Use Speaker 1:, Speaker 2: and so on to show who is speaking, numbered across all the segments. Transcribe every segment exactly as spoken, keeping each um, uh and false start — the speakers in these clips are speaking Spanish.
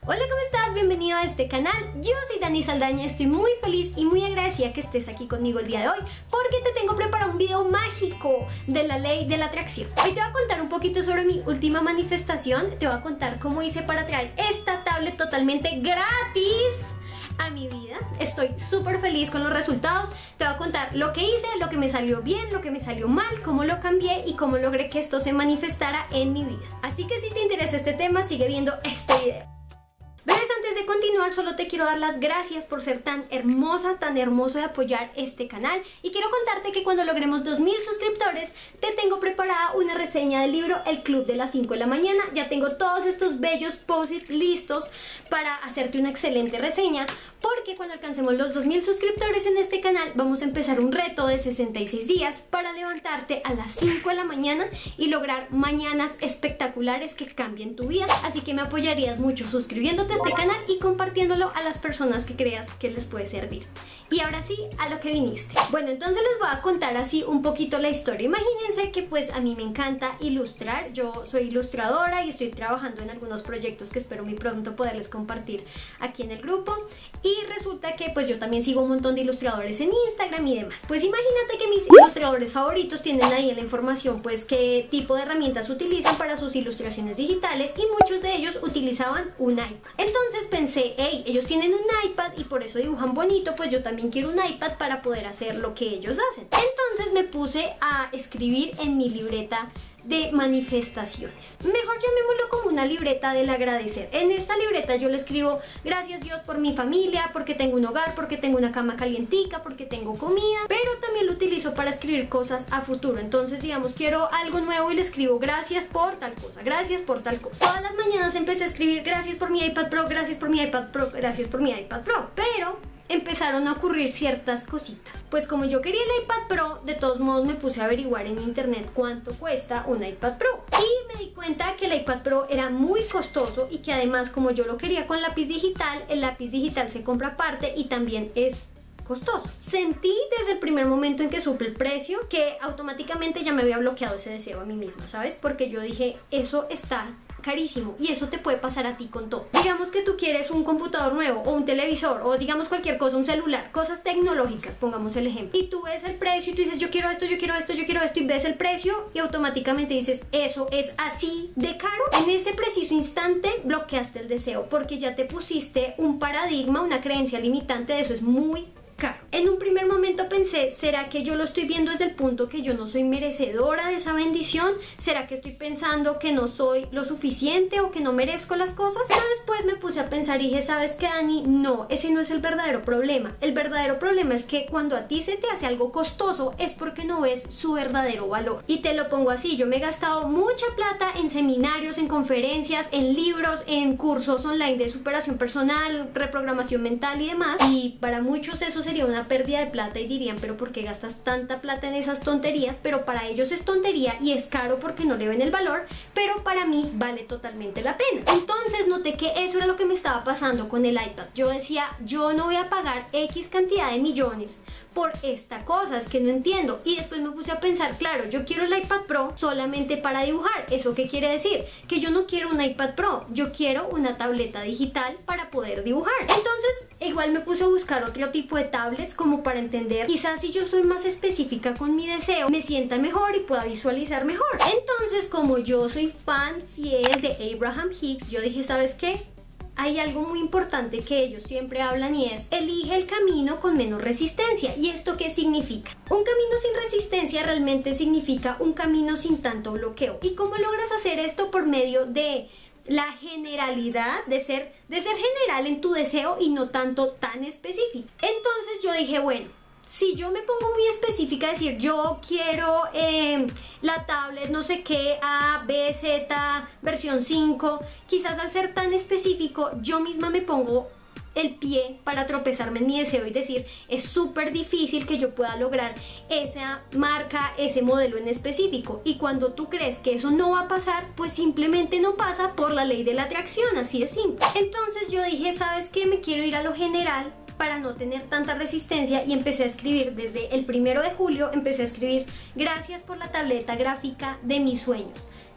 Speaker 1: Hola, ¿cómo estás? Bienvenido a este canal. Yo soy Dani Saldaña, estoy muy feliz y muy agradecida que estés aquí conmigo el día de hoy porque te tengo preparado un video mágico de la ley de la atracción. Hoy te voy a contar un poquito sobre mi última manifestación, te voy a contar cómo hice para traer esta tablet totalmente gratis a mi vida. Estoy súper feliz con los resultados. Te voy a contar lo que hice, lo que me salió bien, lo que me salió mal, cómo lo cambié y cómo logré que esto se manifestara en mi vida. Así que si te interesa este tema, sigue viendo este video. ¿Ves? Antes de continuar, solo te quiero dar las gracias por ser tan hermosa, tan hermoso de apoyar este canal. Y quiero contarte que cuando logremos dos mil suscriptores, te tengo preparada una reseña del libro El Club de las cinco de la mañana. Ya tengo todos estos bellos post-it listos para hacerte una excelente reseña. Porque cuando alcancemos los dos mil suscriptores en este canal, vamos a empezar un reto de sesenta y seis días para levantarte a las cinco de la mañana y lograr mañanas espectaculares que cambien tu vida. Así que me apoyarías mucho suscribiéndote a este canal y compartiéndolo a las personas que creas que les puede servir. Y ahora sí, a lo que viniste. Bueno, entonces les voy a contar así un poquito la historia. Imagínense que pues a mí me encanta ilustrar. Yo soy ilustradora y estoy trabajando en algunos proyectos que espero muy pronto poderles compartir aquí en el grupo. Y resulta que pues yo también sigo un montón de ilustradores en Instagram y demás. Pues imagínate que mis ilustradores favoritos tienen ahí en la información pues qué tipo de herramientas utilizan para sus ilustraciones digitales y muchos de ellos utilizaban un iPad. Entonces pensé, hey, ellos tienen un iPad y por eso dibujan bonito, pues yo también quiero un iPad para poder hacer lo que ellos hacen. Entonces me puse a escribir en mi libreta de manifestaciones. Mejor llamémoslo como una libreta del agradecer. En esta libreta yo le escribo: gracias Dios por mi familia, porque tengo un hogar, porque tengo una cama calientica, porque tengo comida, pero también lo utilizo para escribir cosas a futuro. Entonces digamos, quiero algo nuevo y le escribo: gracias por tal cosa, gracias por tal cosa. Todas las mañanas empecé a escribir: gracias por mi iPad Pro, gracias por mi iPad Pro, gracias por mi iPad Pro, pero empezaron a ocurrir ciertas cositas. Pues como yo quería el iPad Pro, de todos modos me puse a averiguar en internet cuánto cuesta un iPad Pro y me di cuenta que el iPad Pro era muy costoso y que además, como yo lo quería con lápiz digital, el lápiz digital se compra aparte y también es costoso. Sentí desde el primer momento en que supe el precio que automáticamente ya me había bloqueado ese deseo a mí misma, ¿sabes? Porque yo dije, eso está carísimo y eso te puede pasar a ti con todo. Digamos que tú quieres un computador nuevo o un televisor o digamos cualquier cosa, un celular, cosas tecnológicas, pongamos el ejemplo, y tú ves el precio y tú dices: yo quiero esto, yo quiero esto, yo quiero esto, y ves el precio y automáticamente dices: eso es así de caro. En ese preciso instante bloqueaste el deseo porque ya te pusiste un paradigma, una creencia limitante de eso es muy caro. En un primer momento pensé: ¿será que yo lo estoy viendo desde el punto que yo no soy merecedora de esa bendición? ¿Será que estoy pensando que no soy lo suficiente o que no merezco las cosas? Pero después me puse a pensar y dije: ¿sabes qué, Dani? No, ese no es el verdadero problema. El verdadero problema es que cuando a ti se te hace algo costoso es porque no ves su verdadero valor. Y te lo pongo así: yo me he gastado mucha plata en seminarios, en conferencias, en libros, en cursos online de superación personal, reprogramación mental y demás, y para muchos eso sería una pérdida de plata y dirían: pero ¿por qué gastas tanta plata en esas tonterías? Pero para ellos es tontería y es caro porque no le ven el valor, pero para mí vale totalmente la pena. Entonces noté que eso era lo que me estaba pasando con el iPad. Yo decía: yo no voy a pagar X cantidad de millones por esta cosa, es que no entiendo. Y después me puse a pensar: claro, yo quiero el iPad Pro solamente para dibujar. ¿Eso qué quiere decir? Que yo no quiero un iPad Pro, yo quiero una tableta digital para poder dibujar. Entonces igual me puse a buscar otro tipo de tablets como para entender, quizás si yo soy más específica con mi deseo, me sienta mejor y pueda visualizar mejor. Entonces, como yo soy fan fiel de Abraham Hicks, yo dije: ¿sabes qué? Hay algo muy importante que ellos siempre hablan y es: elige el camino con menos resistencia. ¿Y esto qué significa? Un camino sin resistencia realmente significa un camino sin tanto bloqueo. ¿Y cómo logras hacer esto? Por medio de la generalidad, de ser, de ser general en tu deseo y no tanto tan específico. Entonces yo dije: bueno, si yo me pongo muy específica, decir yo quiero eh, la tablet no sé qué, A, B, Z, versión cinco, quizás al ser tan específico yo misma me pongo el pie para tropezarme en mi deseo y decir: es súper difícil que yo pueda lograr esa marca, ese modelo en específico. Y cuando tú crees que eso no va a pasar, pues simplemente no pasa por la ley de la atracción, así de simple. Entonces yo dije: ¿sabes qué? Me quiero ir a lo general para no tener tanta resistencia y empecé a escribir desde el primero de julio, empecé a escribir: gracias por la tableta gráfica de mis sueños.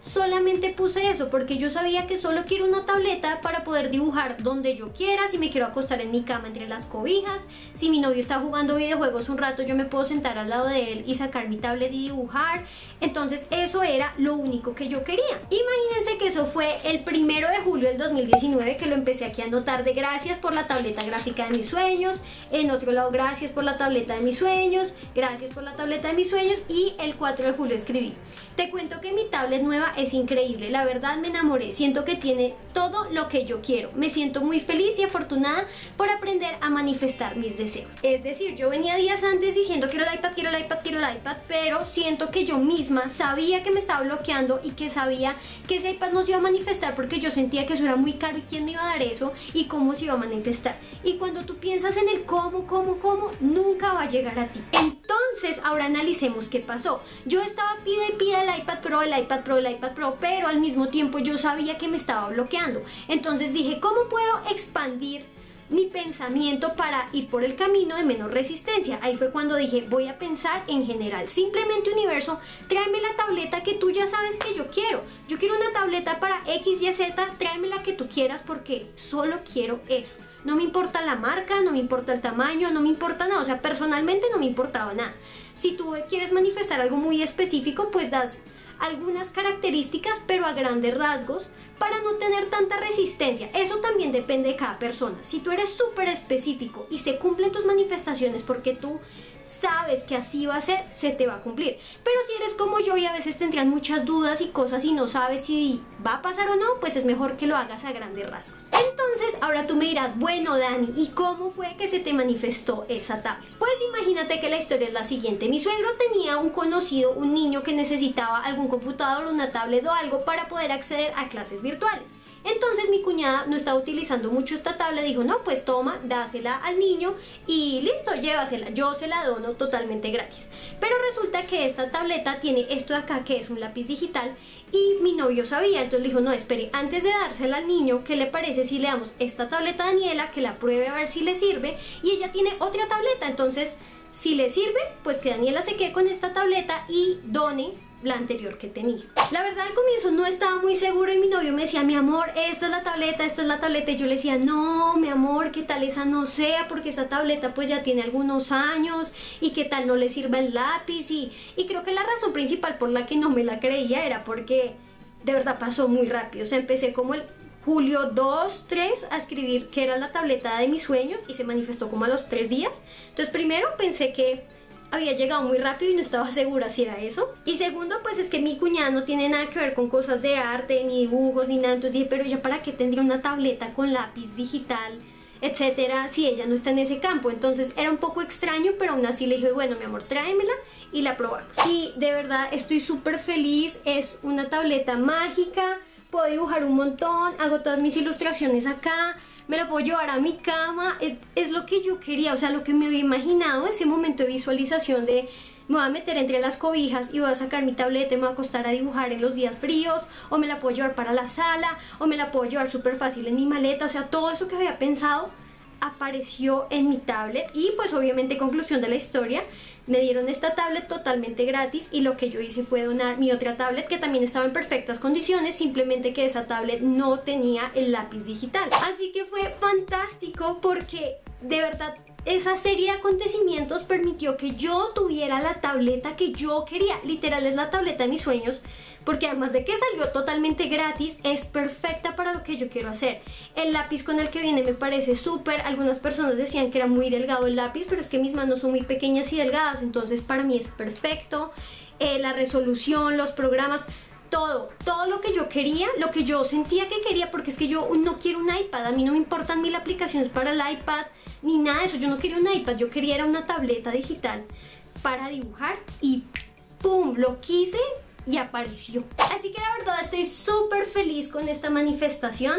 Speaker 1: solamente puse eso porque yo sabía que solo quiero una tableta para poder dibujar donde yo quiera. Si me quiero acostar en mi cama entre las cobijas, si mi novio está jugando videojuegos un rato, yo me puedo sentar al lado de él y sacar mi tablet y dibujar. Entonces eso era lo único que yo quería. Imagínense que eso fue el primero de julio del dos mil diecinueve, que lo empecé aquí a anotar de gracias por la tableta gráfica de mis sueños, en otro lado gracias por la tableta de mis sueños, gracias por la tableta de mis sueños, y el cuatro de julio escribí: te cuento que mi tablet nueva es increíble, la verdad me enamoré, siento que tiene todo lo que yo quiero, me siento muy feliz y afortunada por aprender a manifestar mis deseos. Es decir, yo venía días antes diciendo quiero el iPad, quiero el iPad, quiero el iPad, pero siento que yo misma sabía que me estaba bloqueando y que sabía que ese iPad no se iba a manifestar porque yo sentía que eso era muy caro y quién me iba a dar eso y cómo se iba a manifestar. Y cuando tú piensas en el cómo, cómo, cómo, nunca va a llegar a ti. Entonces ahora analicemos qué pasó. Yo estaba pide y pide el iPad Pro, el iPad Pro, el iPad Pro, pero al mismo tiempo yo sabía que me estaba bloqueando. Entonces dije, ¿cómo puedo expandir mi pensamiento para ir por el camino de menor resistencia? Ahí fue cuando dije, voy a pensar en general. Simplemente, universo, tráeme la tableta que tú ya sabes que yo quiero. Yo quiero una tableta para X, Y, Z, tráeme la que tú quieras porque solo quiero eso. No me importa la marca, no me importa el tamaño, no me importa nada. O sea, personalmente no me importaba nada. Si tú quieres manifestar algo muy específico, pues das algunas características, pero a grandes rasgos, para no tener tanta resistencia. Eso también depende de cada persona. Si tú eres súper específico y se cumplen tus manifestaciones porque tú sabes que así va a ser, se te va a cumplir. Pero si eres como yo y a veces tendrías muchas dudas y cosas y no sabes si va a pasar o no, pues es mejor que lo hagas a grandes rasgos. Entonces, ahora tú me dirás, bueno, Dani, ¿y cómo fue que se te manifestó esa tablet? Pues imagínate que la historia es la siguiente. Mi suegro tenía un conocido, un niño que necesitaba algún computador, una tablet o algo para poder acceder a clases virtuales. Entonces mi cuñada no estaba utilizando mucho esta tablet, dijo, no, pues toma, dásela al niño y listo, llévasela, yo se la dono totalmente gratis. Pero resulta que esta tableta tiene esto de acá, que es un lápiz digital, y mi novio sabía, entonces le dijo, no, espere, antes de dársela al niño, ¿qué le parece si le damos esta tableta a Daniela, que la pruebe a ver si le sirve? Y ella tiene otra tableta, entonces si le sirve, pues que Daniela se quede con esta tableta y done la anterior que tenía. La verdad, al comienzo no estaba muy seguro y mi novio me decía, mi amor, esta es la tableta, esta es la tableta, y yo le decía, no, mi amor, qué tal esa no sea, porque esa tableta pues ya tiene algunos años y qué tal no le sirva el lápiz, y, y creo que la razón principal por la que no me la creía era porque de verdad pasó muy rápido. O sea, empecé como el julio dos, tres a escribir que era la tableta de mis sueños y se manifestó como a los tres días. Entonces primero pensé que había llegado muy rápido y no estaba segura si era eso. Y segundo, pues es que mi cuñada no tiene nada que ver con cosas de arte, ni dibujos, ni nada. Entonces dije, pero ella para qué tendría una tableta con lápiz digital, etcétera, si ella no está en ese campo. Entonces era un poco extraño, pero aún así le dije, bueno, mi amor, tráemela y la probamos. Y de verdad estoy súper feliz, es una tableta mágica, puedo dibujar un montón, hago todas mis ilustraciones acá, me la puedo llevar a mi cama, es, es lo que yo quería, o sea, lo que me había imaginado, ese momento de visualización de me voy a meter entre las cobijas y voy a sacar mi tableta y me voy a acostar a dibujar en los días fríos, o me la puedo llevar para la sala, o me la puedo llevar súper fácil en mi maleta. O sea, todo eso que había pensado apareció en mi tablet. Y pues obviamente, conclusión de la historia, me dieron esta tablet totalmente gratis y lo que yo hice fue donar mi otra tablet que también estaba en perfectas condiciones, simplemente que esa tablet no tenía el lápiz digital. Así que fue fantástico porque de verdad esa serie de acontecimientos permitió que yo tuviera la tableta que yo quería. Literal, es la tableta de mis sueños, porque además de que salió totalmente gratis, es perfecta para lo que yo quiero hacer. El lápiz con el que viene me parece súper. Algunas personas decían que era muy delgado el lápiz, pero es que mis manos son muy pequeñas y delgadas, entonces para mí es perfecto. Eh, la resolución, los programas, todo, todo lo que yo quería, lo que yo sentía que quería, porque es que yo no quiero un iPad, a mí no me importan ni las aplicaciones para el iPad, ni nada de eso. Yo no quería un iPad, yo quería era una tableta digital para dibujar y ¡pum! Lo quise y apareció. Así que la verdad estoy súper feliz con esta manifestación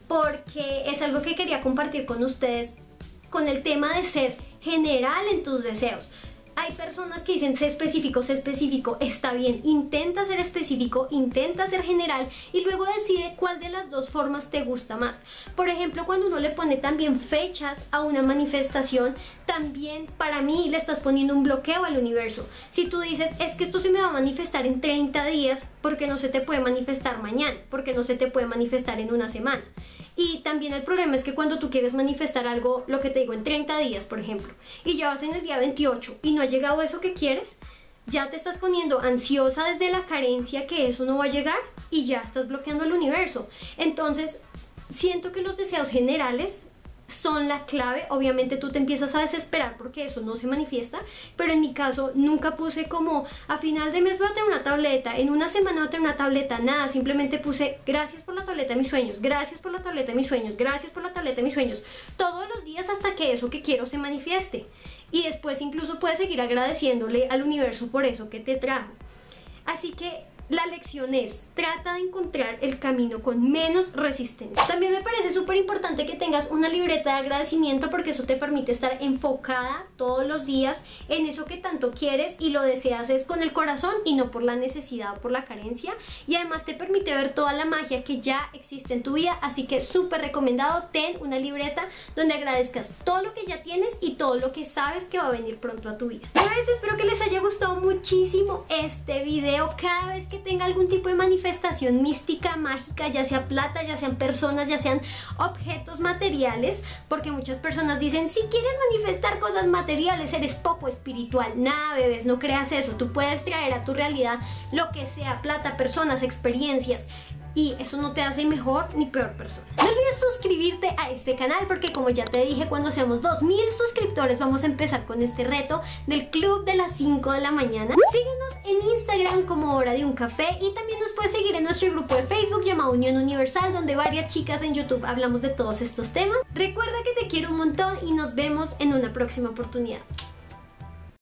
Speaker 1: porque es algo que quería compartir con ustedes con el tema de ser general en tus deseos. Hay personas que dicen sé específico, sé específico, está bien, intenta ser específico, intenta ser general y luego decide cuál de las dos formas te gusta más. Por ejemplo, cuando uno le pone también fechas a una manifestación, también para mí le estás poniendo un bloqueo al universo. Si tú dices, es que esto se me va a manifestar en treinta días, porque no se te puede manifestar mañana, porque no se te puede manifestar en una semana. Y también el problema es que cuando tú quieres manifestar algo, lo que te digo, en treinta días, por ejemplo, y ya vas en el día veintiocho y no ha llegado eso que quieres, ya te estás poniendo ansiosa desde la carencia que eso no va a llegar y ya estás bloqueando el universo. Entonces, siento que los deseos generales son la clave. Obviamente tú te empiezas a desesperar porque eso no se manifiesta, pero en mi caso nunca puse como a final de mes voy a tener una tableta, en una semana voy a tener una tableta, nada, simplemente puse gracias por la tableta de mis sueños, gracias por la tableta de mis sueños, gracias por la tableta de mis sueños, todos los días hasta que eso que quiero se manifieste. Y después incluso puedes seguir agradeciéndole al universo por eso que te trajo. Así que la lección es, trata de encontrar el camino con menos resistencia. También me parece súper importante que tengas una libreta de agradecimiento porque eso te permite estar enfocada todos los días en eso que tanto quieres y lo deseas es con el corazón y no por la necesidad o por la carencia. Y además te permite ver toda la magia que ya existe en tu vida, así que súper recomendado, ten una libreta donde agradezcas todo lo que ya tienes y todo lo que sabes que va a venir pronto a tu vida. Pues espero que les haya gustado muchísimo este video. Cada vez que tenga algún tipo de manifestación mística, mágica, ya sea plata, ya sean personas, ya sean objetos materiales, porque muchas personas dicen, si quieres manifestar cosas materiales eres poco espiritual. Nada, bebés, no creas eso. Tú puedes traer a tu realidad lo que sea, plata, personas, experiencias, y eso no te hace mejor ni peor persona. No olvides suscribirte a este canal porque, como ya te dije, cuando seamos dos mil suscriptores vamos a empezar con este reto del club de las cinco de la mañana. Síguenos en Instagram como Hora de un Café y también nos puedes seguir en nuestro grupo de Facebook llamado Unión Universal, donde varias chicas en YouTube hablamos de todos estos temas. Recuerda que te quiero un montón y nos vemos en una próxima oportunidad.